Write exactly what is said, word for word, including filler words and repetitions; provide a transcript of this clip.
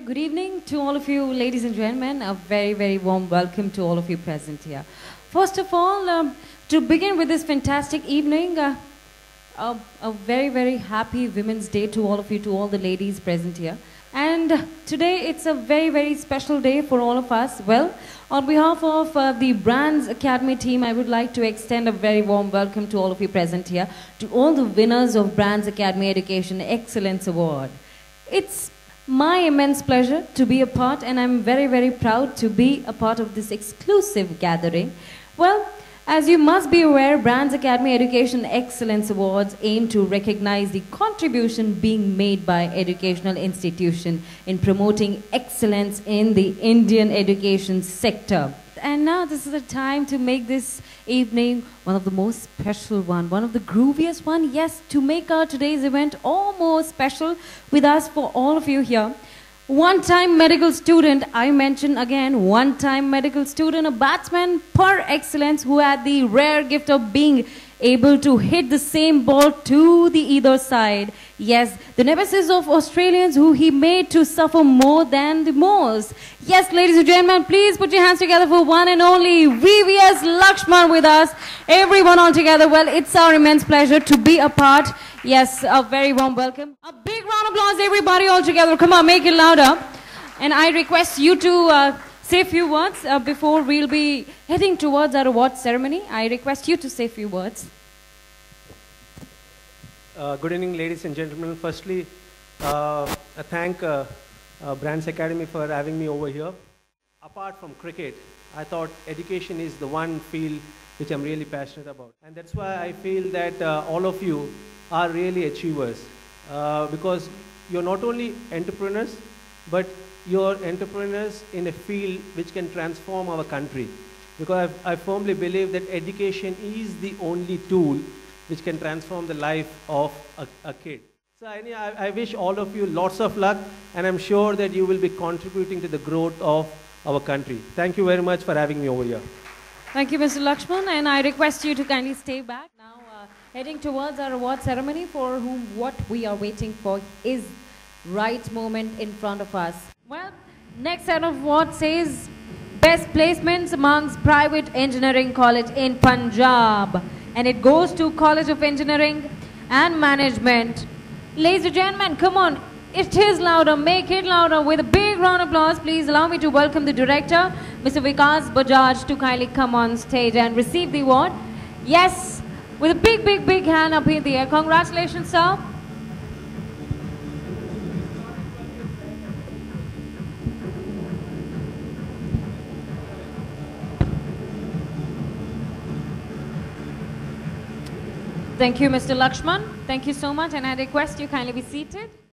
Good evening to all of you, ladies and gentlemen. A very, very warm welcome to all of you present here. First of all, um, to begin with this fantastic evening, uh, a, a very, very happy Women's Day to all of you, to all the ladies present here. And uh, today it's a very, very special day for all of us. Well, on behalf of uh, the Brands Academy team, I would like to extend a very warm welcome to all of you present here, to all the winners of Brands Academy Education Excellence Award. It's my immense pleasure to be a part, and I'm very, very proud to be a part of this exclusive gathering. Well, as you must be aware, Brands Academy Education Excellence Awards aim to recognize the contribution being made by educational institutions in promoting excellence in the Indian education sector. And now this is the time to make this evening one of the most special one, one of the grooviest one, yes, to make our today's event all more special with us for all of you here. One-time medical student, I mention again, one-time medical student, a batsman par excellence who had the rare gift of being able to hit the same ball to the either side. Yes, the nemesis of Australians who he made to suffer more than the most. Yes, ladies and gentlemen, please put your hands together for one and only V V S Lakshman with us. Everyone all together. Well, it's our immense pleasure to be a part. Yes, a very warm welcome. A big round of applause, everybody all together. Come on, make it louder. And I request you to uh, say a few words uh, before we'll be heading towards our award ceremony. I request you to say a few words. Uh, good evening, ladies and gentlemen. Firstly, uh, I thank uh, uh, Brands Academy for having me over here. Apart from cricket, I thought education is the one field which I'm really passionate about. And that's why I feel that uh, all of you are really achievers. Uh, because you're not only entrepreneurs, but you're entrepreneurs in a field which can transform our country. Because I've, I firmly believe that education is the only tool which can transform the life of a, a kid. So I, I wish all of you lots of luck, and I'm sure that you will be contributing to the growth of our country. Thank you very much for having me over here. Thank you, Mister Lakshman, and I request you to kindly stay back. Now, uh, heading towards our award ceremony, for whom what we are waiting for is right moment in front of us. Well, next set of awards says Best Placements amongst Private Engineering College in Punjab. And it goes to College of Engineering and Management. Ladies and gentlemen, come on, it is louder, make it louder with a big round of applause. Please allow me to welcome the director, Mister Vikas Bajaj, to kindly come on stage and receive the award. Yes, with a big, big, big hand up in the air. Congratulations, sir. Thank you, Mister Lakshman. Thank you so much, and I request you kindly be seated.